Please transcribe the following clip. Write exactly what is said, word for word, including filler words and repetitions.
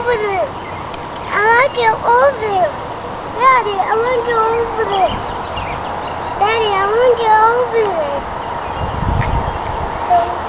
over there. I want to get over there. Daddy, I want to get over there. Daddy, I want to get over there.